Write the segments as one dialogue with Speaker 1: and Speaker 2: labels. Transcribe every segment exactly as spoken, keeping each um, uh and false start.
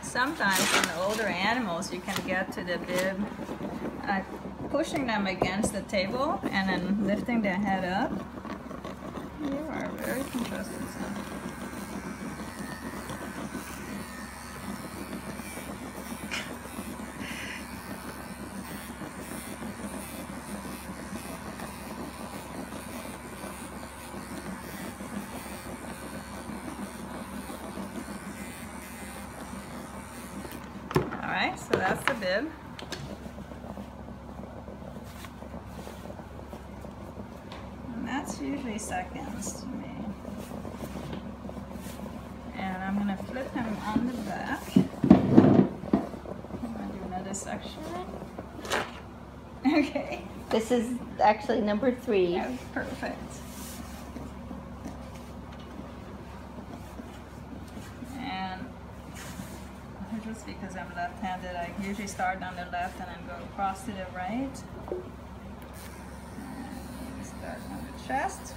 Speaker 1: sometimes in the older animals you can get to the bib uh, pushing them against the table and then lifting their head up. You are very interested, son. Alright, so that's the bib. And that's usually seconds to me. And I'm going to flip him on the back. I'm going to do another section. Okay.
Speaker 2: This is actually number three.
Speaker 1: Yeah, perfect. Just because I'm left-handed, I usually start on the left and then go across to the right. And start on the chest.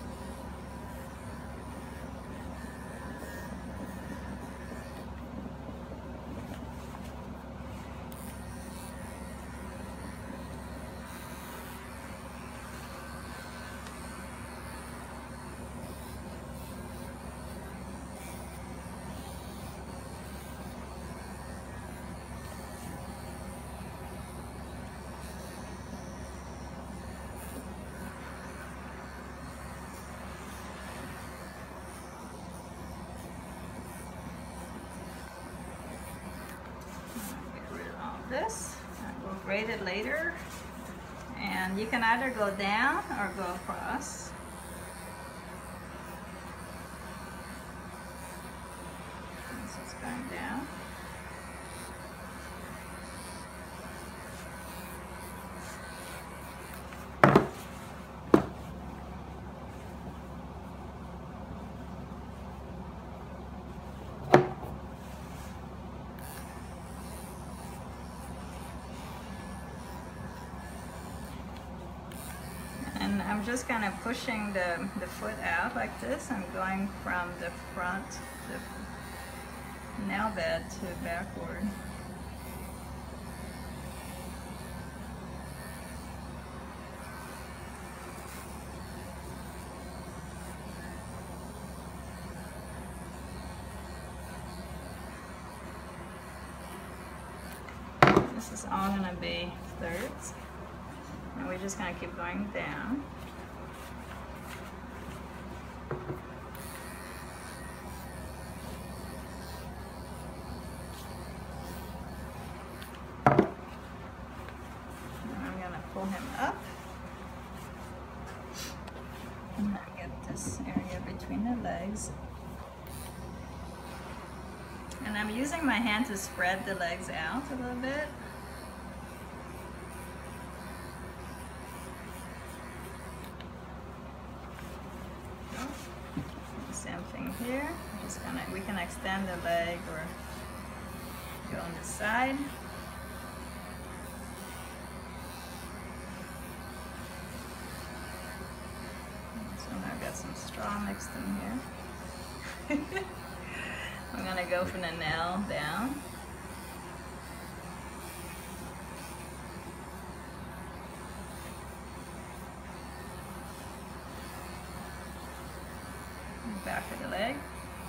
Speaker 1: This and we'll grade it later, and you can either go down or go across. This is going down. And I'm just kind of pushing the, the foot out like this. I'm going from the front, the nail bed to backward. This is all going to be thirds. And we're just going to keep going down. And I'm going to pull him up. And then get this area between the legs. And I'm using my hand to spread the legs out a little bit. Same thing here. Just gonna, we can extend the leg or go on the side. So now I've got some straw mixed in here. I'm gonna go from the nail down. Back of the leg.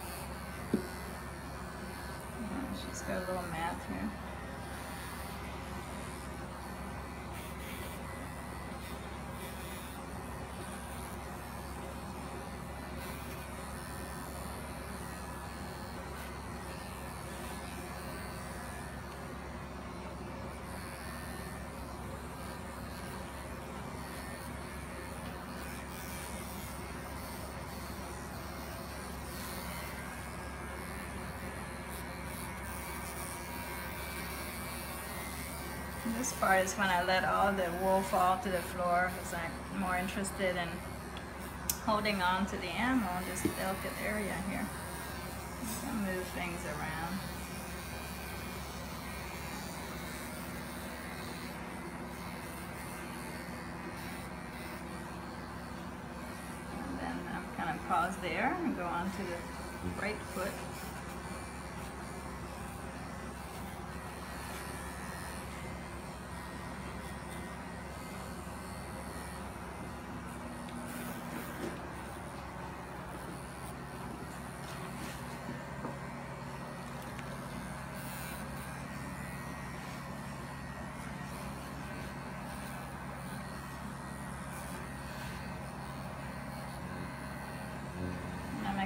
Speaker 1: And she's got a little mat here. This part is when I let all the wool fall to the floor because I'm more interested in holding on to the animal, this delicate area here. You can move things around. And then I'm kind of pause there and go on to the right foot.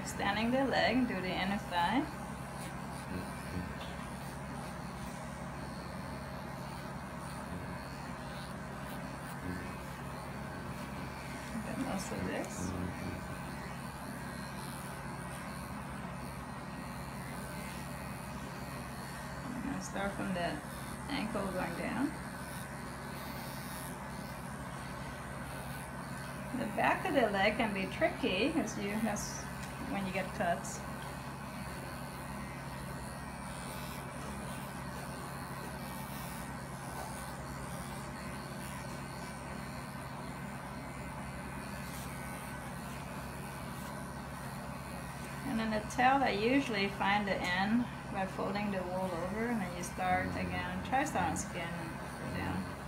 Speaker 1: extending the leg, do the inner thigh. Get most of this. I'm going to start from the ankle going down. The back of the leg can be tricky because you that's when you get cuts. And then the tail, I usually find the end by folding the wool over, and then you start again. Try start on skin and go down.